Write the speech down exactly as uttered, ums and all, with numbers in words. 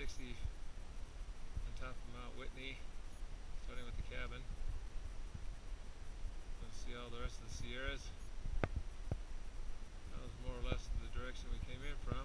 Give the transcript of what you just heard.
sixty on top of Mount Whitney, starting with the cabin. You'll see all the rest of the Sierras. That was more or less the direction we came in from.